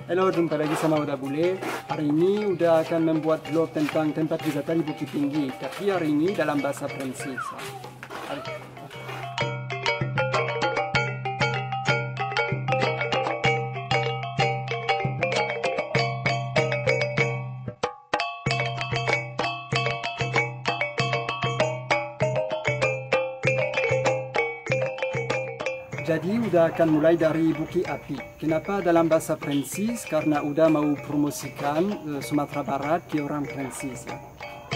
Halo, jumpa lagi sama Uda Bule. Hari ini Uda akan membuat vlog tentang tempat wisata di Bukit Tinggi. Tapi hari ini dalam bahasa Prancis. Jadi Uda akan mulai dari Bukit Api. Kenapa dalam bahasa Prancis? Karena Uda mau promosikan Sumatera Barat ke orang Prancis. Ya.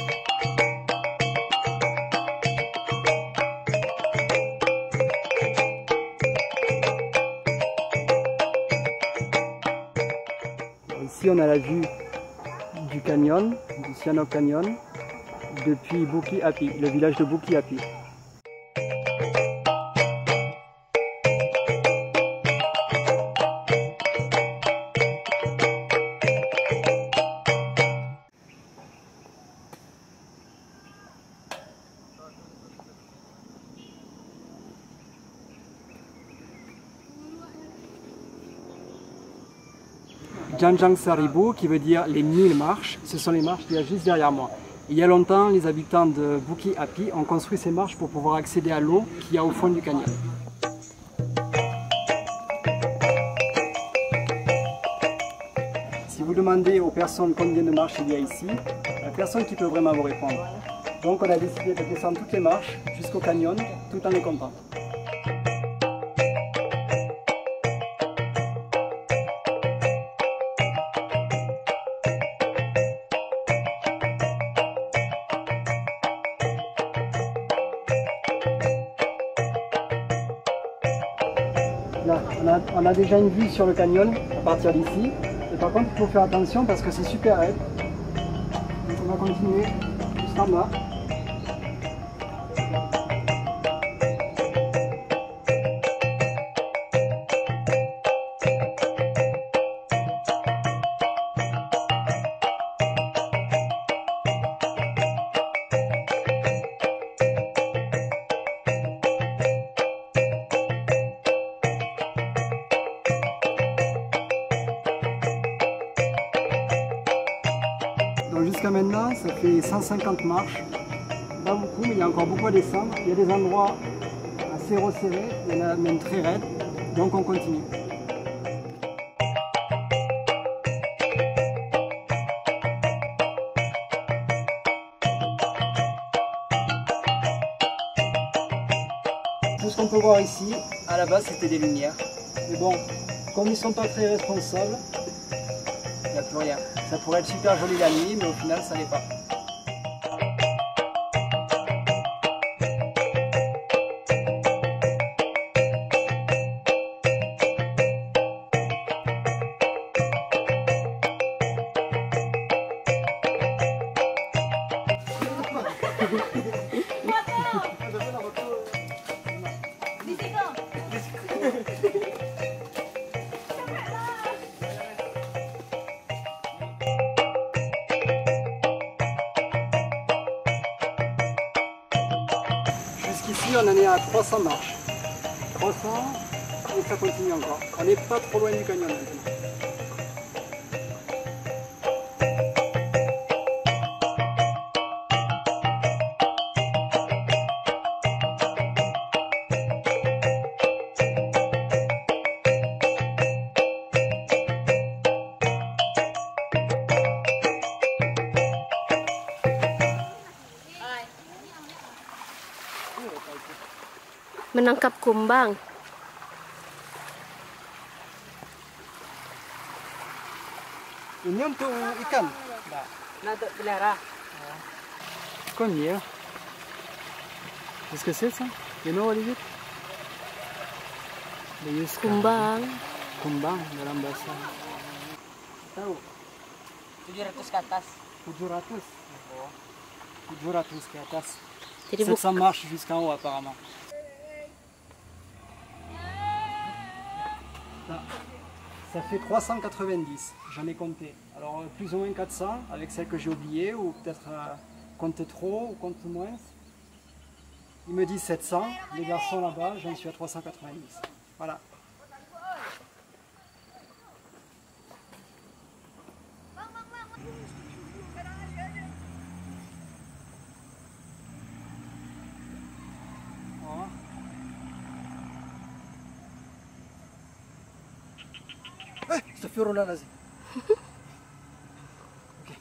Ici on a la vue du canyon, du Sianok Canyon, depuis Bukit Api, le village de Bukit Api. Janjang Seribu, qui veut dire les 1000 marches, ce sont les marches qu'il y a juste derrière moi. Il y a longtemps, les habitants de Bukit Api ont construit ces marches pour pouvoir accéder à l'eau qu'il y a au fond du canyon. Si vous demandez aux personnes combien de marches il y a ici, il n'y a personne qui peut vraiment vous répondre. Donc on a décidé de descendre toutes les marches jusqu'au canyon tout en les comptant. Là, on a déjà une vue sur le canyon à partir d'ici. Et par contre, il faut faire attention parce que c'est super raide. Donc on va continuer juste en bas. Jusqu'à maintenant, ça fait 150 marches, pas beaucoup, mais il y a encore beaucoup à descendre. Il y a des endroits assez resserrés, il y en a même très raides, donc on continue. Tout ce qu'on peut voir ici, à la base c'était des lumières, mais bon, comme ils ne sont pas très responsables, il n'y a plus rien. Ça pourrait être super joli la nuit, mais au final, ça n'est pas. Jusqu'ici, on en est à 300 marches. 300 et ça continue encore. On n'est pas trop loin du canyon maintenant. Menangkap kumbang. Ini untuk ikan? Nada pelihara. Connier. Qu'est-ce que c'est ça? You know what is it? They use Kumbang. Kumbang dalam bahasa. Tahu? 700 ke atas. 700. 700 ke atas. Jadi 700 marches jusqu'en haut apparemment. Ça fait 390, j'en ai compté. Alors plus ou moins 400 avec celles que j'ai oubliées ou peut-être compte trop ou compte moins. Ils me disent 700, les garçons là-bas, j'en suis à 390. Voilà. Astaghfirullah l'azim. Ok.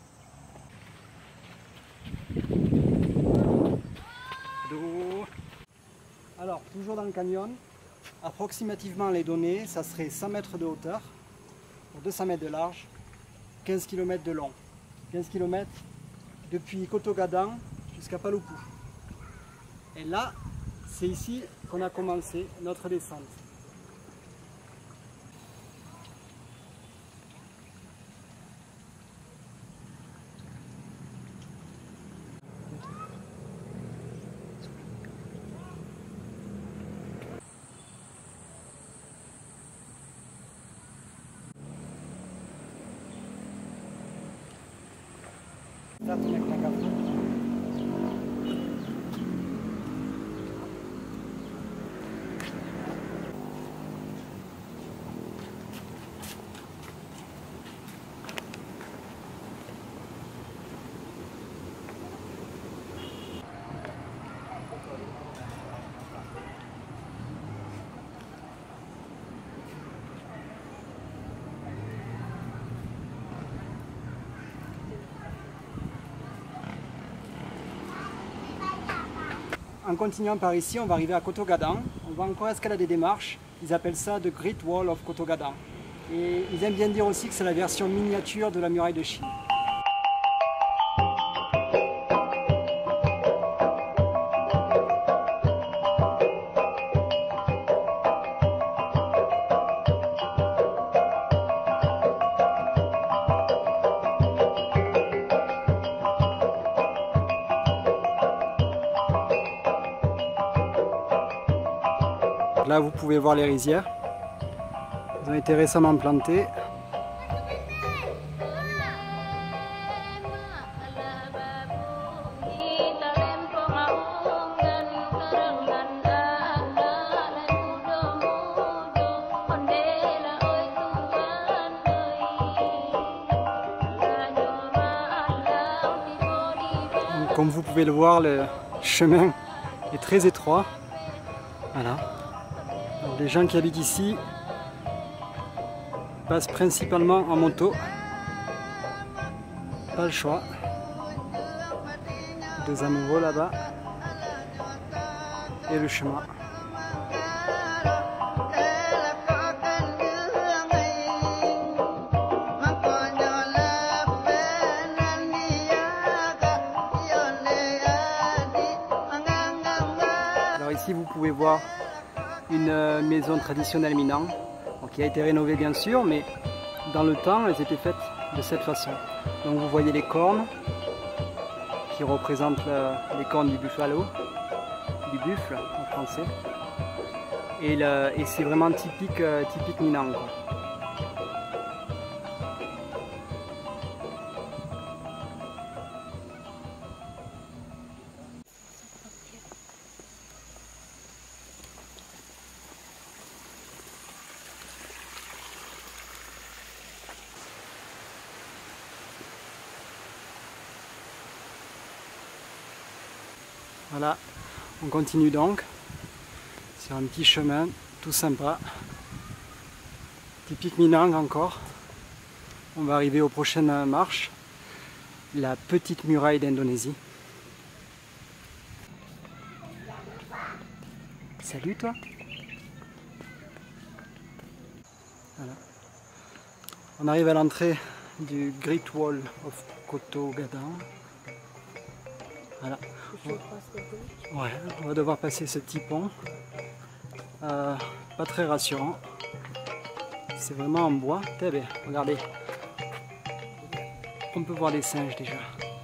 Alors, toujours dans le canyon, approximativement les données, ça serait 100 mètres de hauteur, pour 200 mètres de large, 15 km de long. 15 km depuis Kotogadang jusqu'à Palupu. Et là, c'est ici qu'on a commencé notre descente. En continuant par ici, on va arriver à Kotogadang. On va encore escalader des marches. Ils appellent ça The Great Wall of Kotogadang. Et ils aiment bien dire aussi que c'est la version miniature de la muraille de Chine. Là, vous pouvez voir les rizières. Elles ont été récemment plantées. Donc, comme vous pouvez le voir, le chemin est très étroit. Voilà. Alors, les gens qui habitent ici passent principalement en moto. Pas le choix. Deux amoureux là-bas. Et le chemin. Alors ici vous pouvez voir une maison traditionnelle Minang, qui a été rénovée bien sûr, mais dans le temps elles étaient faites de cette façon. Donc vous voyez les cornes qui représentent les cornes du buffalo, du buffle en français, et c'est vraiment typique Minang, quoi. Voilà, on continue donc sur un petit chemin tout sympa, typique Minang encore. On va arriver aux prochaines marches, la petite muraille d'Indonésie. Salut toi. Voilà. On arrive à l'entrée du Great Wall of Kotogadang. Voilà. Ouais, on va devoir passer ce petit pont. Pas très rassurant. C'est vraiment en bois. Regardez. On peut voir les singes déjà.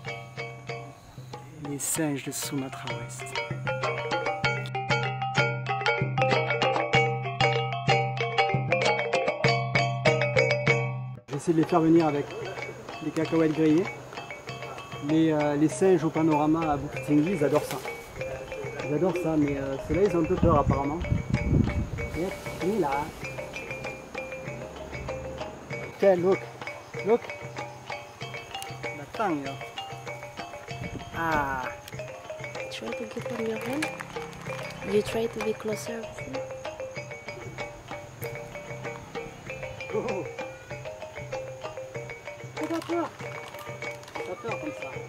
Les singes de Sumatra Ouest. J'essaie de les faire venir avec des cacahuètes grillées. Les singes au panorama à Bukit Tinggi, ils adorent ça. Ils adorent ça, mais ceux-là, ils ont un peu peur apparemment. Et là. Okay, look. Look. La tang, là. Ah. Try to give them your hand. You try to be closer. Oh. pas peur comme ça.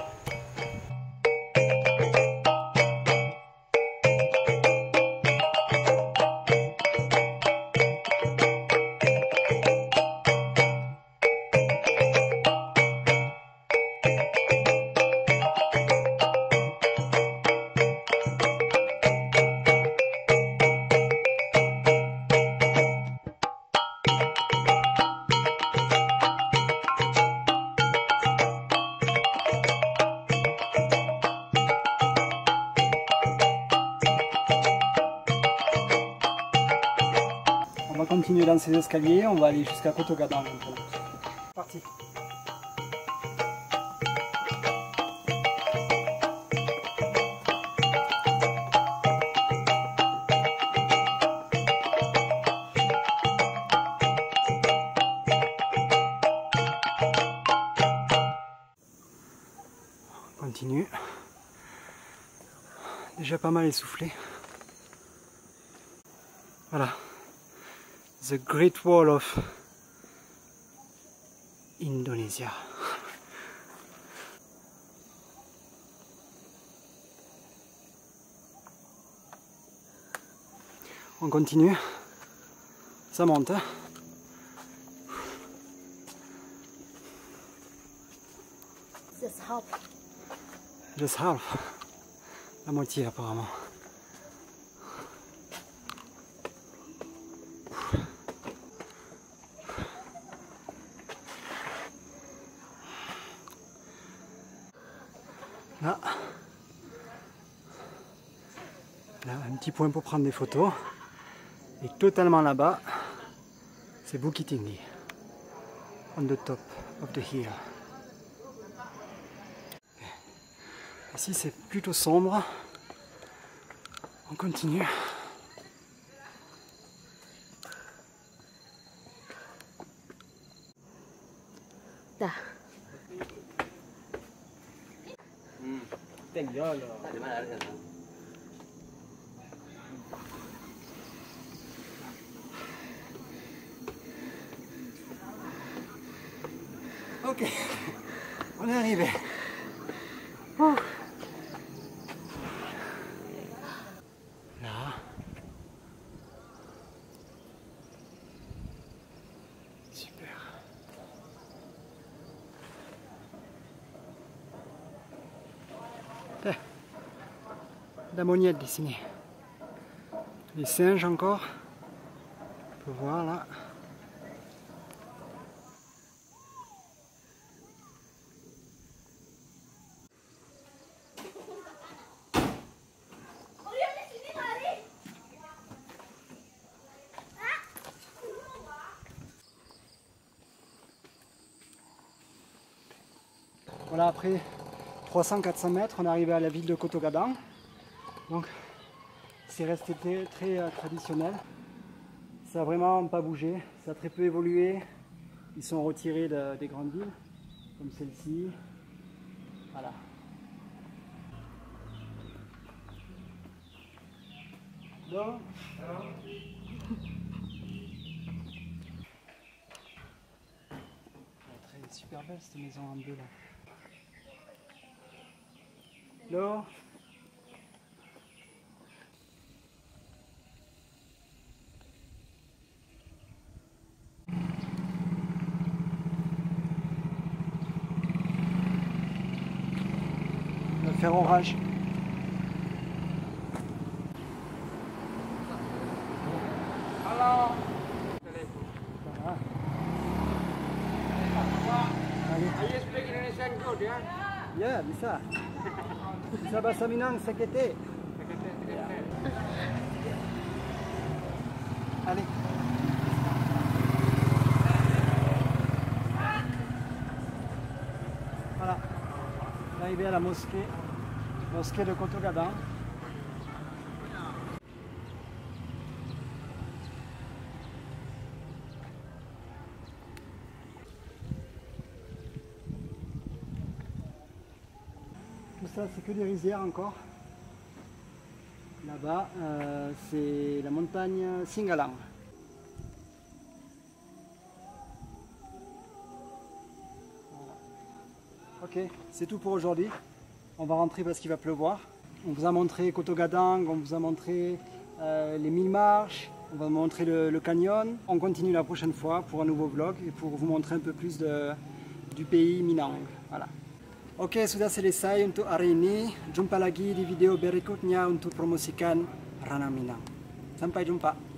On va continuer dans ces escaliers, on va aller jusqu'à Kotogadan maintenant. Parti. On continue. Déjà pas mal essoufflé. Voilà. The Great Wall of Indonesia. On continue. Ça monte. Hein. Just half. La moitié apparemment. Là, un petit point pour prendre des photos. Et totalement là-bas, c'est Bukit Tinggi. On the top of the hill. Ici c'est plutôt sombre. On continue. Dah. Ok, on est arrivé. Ouh. Là. Super. La moniette dessinée. Les singes encore. On peut voir là. Voilà, après 300-400 mètres, on est arrivé à la ville de Kotogadan. Donc, c'est resté très traditionnel. Ça n'a vraiment pas bougé, ça a très peu évolué. Ils sont retirés des grandes villes, comme celle-ci. Voilà. Donc, très super belle cette maison en bleu là. Là. On va faire orage. Halo. Voilà. Are you speak Indonesian good, ya? Ya, bisa. Bisa bahasa Minang sekete. Allez. Voilà. On est arrivé à la mosquée de Kotogadan. Tout ça, c'est que des rizières encore. Là-bas, c'est la montagne Singalang. Voilà. Ok, c'est tout pour aujourd'hui. On va rentrer parce qu'il va pleuvoir. On vous a montré Koto Gadang, on vous a montré les 1000 marches, on va montrer le canyon. On continue la prochaine fois pour un nouveau vlog et pour vous montrer un peu plus du pays Minang. Voilà. Oke, sudah selesai untuk hari ini. Jumpa lagi di video berikutnya untuk promosikan Ranah Minang. Sampai jumpa.